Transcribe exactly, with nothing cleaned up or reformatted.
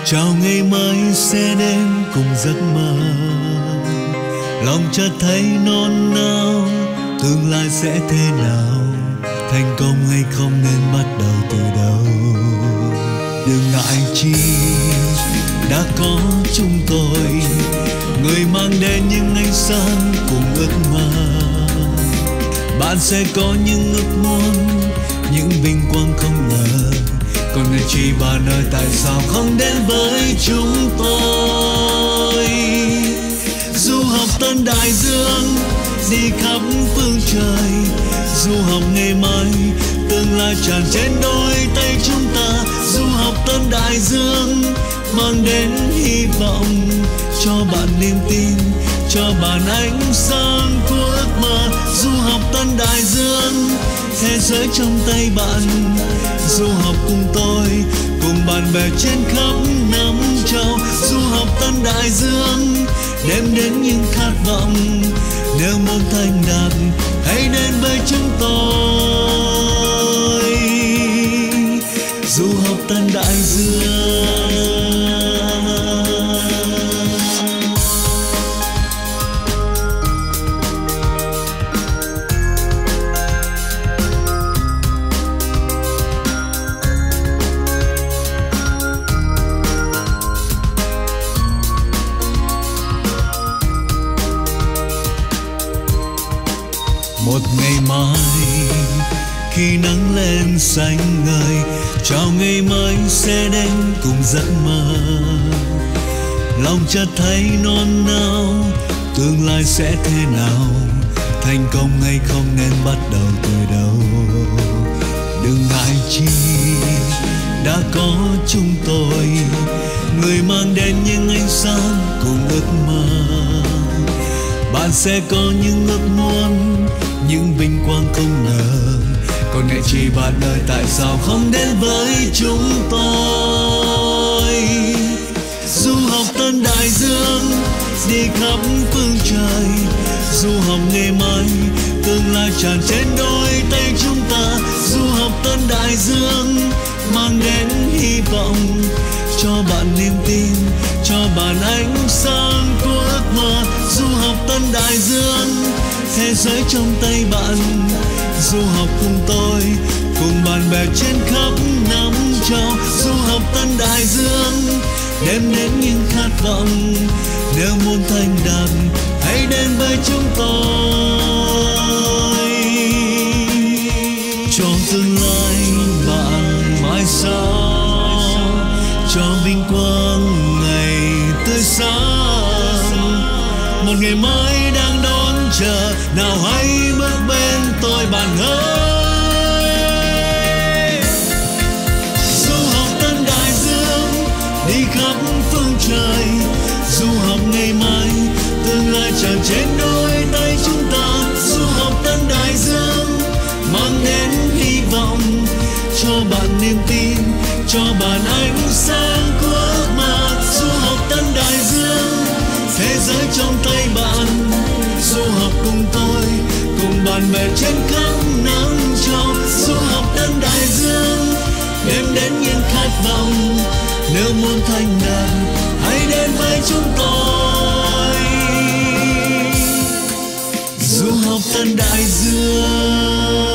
chào ngày mai sẽ đến cùng giấc mơ. Lòng chợt thấy non nao, tương lai sẽ thế nào, thành công hay không nên bắt đầu từ đâu. Đừng ngại chi đã có chúng tôi, người mang đến những ánh sáng cùng ước mơ. Bạn sẽ có những ước muốn, những vinh quang không ngờ. Còn người chỉ bạn ơi, tại sao không đến với chúng tôi? Du học tân đại dương, đi khắp phương trời. Du học ngày mai, tương lai tràn trên đôi tay chúng ta. Du học tân đại dương, mang đến hy vọng cho bạn niềm tin, cho bạn ánh sáng của ước mơ. Du học tân đại dương, thế giới trong tay bạn. Du học cùng tôi, cùng bạn bè trên khắp năm châu. Du học tân đại dương, đem đến những khát vọng. Nếu muốn thành đạt, hãy đến với chúng tôi. Du học tân đại dương. Một ngày mai khi nắng lên xanh ngời, chào ngày mới sẽ đến cùng giấc mơ. Lòng chợt thấy non nao, tương lai sẽ thế nào, thành công hay không nên bắt đầu từ đâu. Đừng ngại chi đã có chúng tôi, người mang đến những ánh sáng cùng ước mơ. Bạn sẽ có những ước muốn, những vinh quang không ngờ. Còn ngại chi bạn ơi, tại sao không đến với chúng tôi? Du học tân đại dương, đi khắp phương trời. Du học ngày mai, tương lai tràn trên đôi tay chúng ta. Du học tân đại dương, mang đến hy vọng cho bạn niềm tin, cho bạn ánh sáng của ước mơ. Du học tân đại dương, thế giới trong tay bạn. Du học cùng tôi, cùng bạn bè trên khắp năm châu. Du học tân đại dương, đem đến những khát vọng. Nếu muốn thành đạt, hãy đến với chúng tôi. Cho tương lai bạn mãi sau, cho vinh quang ngày tươi sáng. Một ngày mới đang đón chờ, nào hãy bước bên tôi bạn ơi. Du học tân đại dương, đi khắp phương trời. Du học ngày mai, tương lai tràn trên đôi tay chúng ta. Du học tân đại dương, mang đến hy vọng cho bạn niềm tin, cho bạn ánh sáng của ước mơ. Du học tân đại dương, thế giới trong tay bạn. Du học cùng tôi, cùng bạn bè trên khắp năm châu. Du học tân đại dương, đem đến những khát vọng. Nếu muốn thành đạt, hãy đến với chúng tôi. Du học tân đại dương.